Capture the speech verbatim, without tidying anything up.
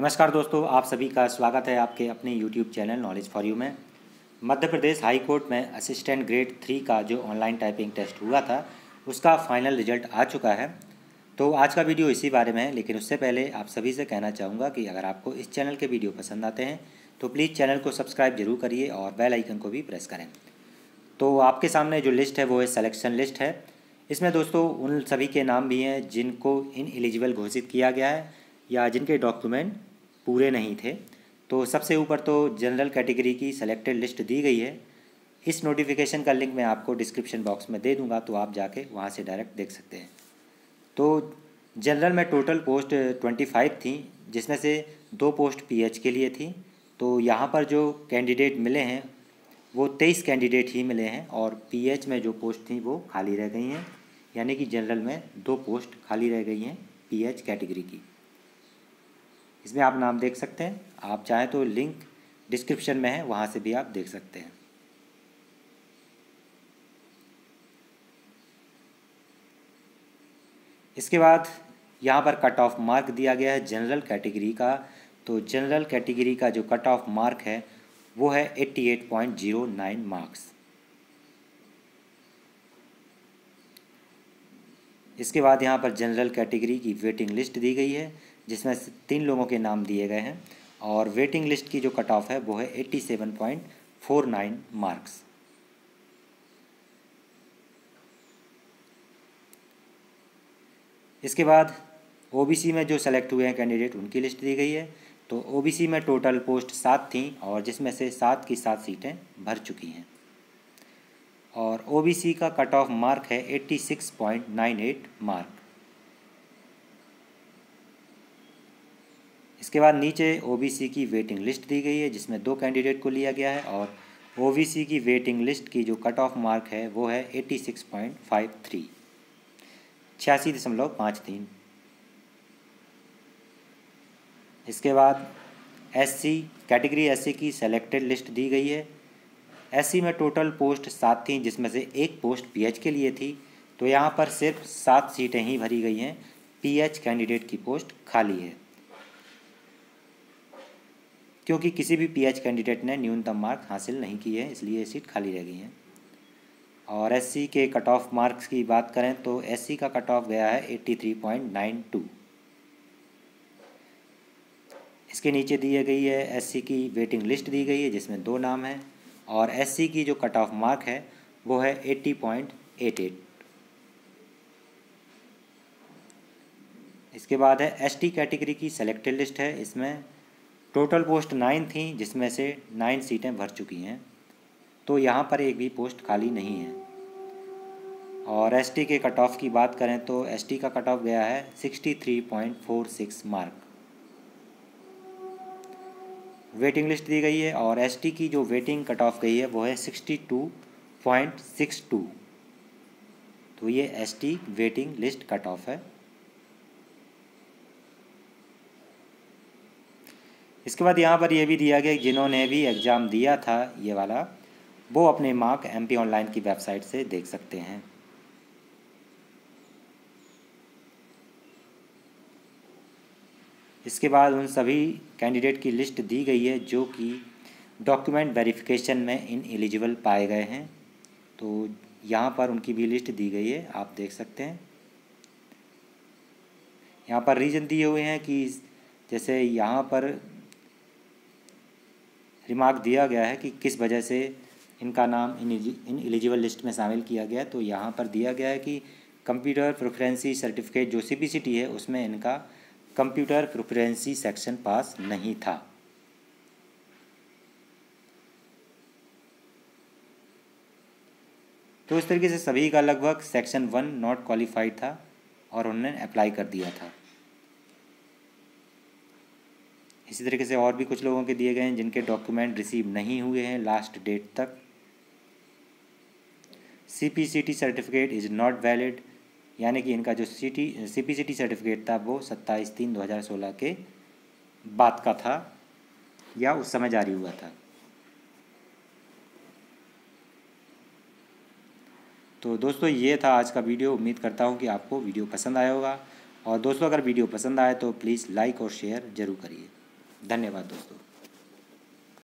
नमस्कार दोस्तों, आप सभी का स्वागत है आपके अपने YouTube channel knowledge for you में। मध्य प्रदेश हाई कोर्ट में असिस्टेंट ग्रेड थ्री का जो ऑनलाइन टाइपिंग टेस्ट हुआ था उसका फाइनल रिजल्ट आ चुका है। तो आज का वीडियो इसी बारे में है, लेकिन उससे पहले आप सभी से कहना चाहूँगा कि अगर आपको इस चैनल के वीडियो पसंद आते हैं तो प्लीज़ चैनल को सब्सक्राइब जरूर करिए और बेल आइकन को भी प्रेस करें। तो आपके सामने जो लिस्ट है वो है सिलेक्शन लिस्ट है। इसमें दोस्तों उन सभी के नाम भी हैं जिनको इन एलिजिबल घोषित किया गया है या जिनके डॉक्यूमेंट पूरे नहीं थे। तो सबसे ऊपर तो जनरल कैटेगरी की सेलेक्टेड लिस्ट दी गई है। इस नोटिफिकेशन का लिंक मैं आपको डिस्क्रिप्शन बॉक्स में दे दूंगा, तो आप जाके वहाँ से डायरेक्ट देख सकते हैं। तो जनरल में टोटल पोस्ट ट्वेंटी फाइव थी, जिसमें से दो पोस्ट पीएच के लिए थी। तो यहाँ पर जो कैंडिडेट मिले हैं वो तेईस कैंडिडेट ही मिले हैं और पीएच में जो पोस्ट थी वो खाली रह गई हैं, यानी कि जनरल में दो पोस्ट खाली रह गई हैं पीएच कैटेगरी की। इसमें आप नाम देख सकते हैं, आप चाहें तो लिंक डिस्क्रिप्शन में है, वहाँ से भी आप देख सकते हैं। इसके बाद यहाँ पर कट ऑफ मार्क दिया गया है जनरल कैटेगरी का। तो जनरल कैटेगरी का जो कट ऑफ मार्क है वो है अट्ठासी पॉइंट ज़ीरो नाइन मार्क्स। इसके बाद यहाँ पर जनरल कैटेगरी की वेटिंग लिस्ट दी गई है, जिसमें तीन लोगों के नाम दिए गए हैं और वेटिंग लिस्ट की जो कट ऑफ है वो है सत्तासी पॉइंट फोर नाइन मार्क्स। इसके बाद ओबीसी में जो सेलेक्ट हुए हैं कैंडिडेट उनकी लिस्ट दी गई है। तो ओबीसी में टोटल पोस्ट सात थी और जिसमें से सात की सात सीटें भर चुकी हैं और ओबीसी का कट ऑफ मार्क है छियासी पॉइंट नाइन एट मार्क। इसके बाद नीचे ओबीसी की वेटिंग लिस्ट दी गई है, जिसमें दो कैंडिडेट को लिया गया है और ओबीसी की वेटिंग लिस्ट की जो कट ऑफ मार्क है वो है छियासी पॉइंट फाइव थ्री, छियासी दशमलव पाँच तीन। इसके बाद एससी कैटेगरी एससी की सेलेक्टेड लिस्ट दी गई है। एससी में टोटल पोस्ट सात थी, जिसमें से एक पोस्ट पीएच के लिए थी। तो यहाँ पर सिर्फ सात सीटें ही भरी गई हैं, पीएच कैंडिडेट की पोस्ट खाली है, क्योंकि किसी भी पीएच कैंडिडेट ने न्यूनतम मार्क हासिल नहीं किए हैं, इसलिए ये सीट खाली रह गई हैं। और एससी के कट ऑफ मार्क्स की बात करें तो एससी का कट ऑफ गया है तिरासी पॉइंट नाइन टू। इसके नीचे दी गई है एससी की वेटिंग लिस्ट दी गई है, जिसमें दो नाम हैं और एससी की जो कट ऑफ मार्क है वो है अस्सी पॉइंट एट एट। इसके बाद है एसटी कैटेगरी की सेलेक्टेड लिस्ट है। इसमें टोटल पोस्ट नाइन थी, जिसमें से नाइन सीटें भर चुकी हैं। तो यहाँ पर एक भी पोस्ट खाली नहीं है। और एसटी के कट ऑफ की बात करें तो एसटी का कट ऑफ गया है तिरसठ point four six mark. Waiting list दी गई है और एसटी की जो वेटिंग कट ऑफ गई है वो है बासठ पॉइंट सिक्स टू। तो ये ST waiting list cut off है। इसके बाद यहाँ पर ये भी दिया गया जिन्होंने भी एग्ज़ाम दिया था ये वाला, वो अपने मार्क एमपी ऑनलाइन की वेबसाइट से देख सकते हैं। इसके बाद उन सभी कैंडिडेट की लिस्ट दी गई है जो कि डॉक्यूमेंट वेरिफिकेशन में इन एलिजिबल पाए गए हैं। तो यहाँ पर उनकी भी लिस्ट दी गई है, आप देख सकते हैं। यहाँ पर रीज़न दिए हुए हैं कि जैसे यहाँ पर रिमार्क दिया गया है कि किस वजह से इनका नाम इन इन एलिजिबल लिस्ट में शामिल किया गया। तो यहाँ पर दिया गया है कि कंप्यूटर प्रेफरेंसी सर्टिफिकेट जो सीपीसीटी है उसमें इनका कंप्यूटर प्रेफरेंसी सेक्शन पास नहीं था। तो इस तरीके से सभी का लगभग सेक्शन वन नॉट क्वालिफाइड था और उन्होंने अप्लाई कर दिया था। इसी तरीके से और भी कुछ लोगों के दिए गए हैं जिनके डॉक्यूमेंट रिसीव नहीं हुए हैं लास्ट डेट तक। CPCT certificate is not valid, यानी कि इनका जो सीटी सीपीसीटी सर्टिफिकेट था वो सत्ताईस तीन दो हज़ार सोलह के बाद का था या उस समय जारी हुआ था। तो दोस्तों ये था आज का वीडियो। उम्मीद करता हूँ कि आपको वीडियो पसंद आया होगा और दोस्तों अगर वीडियो पसंद आए तो प्लीज़ लाइक और शेयर ज़रूर करिए। धन्यवाद दोस्तों।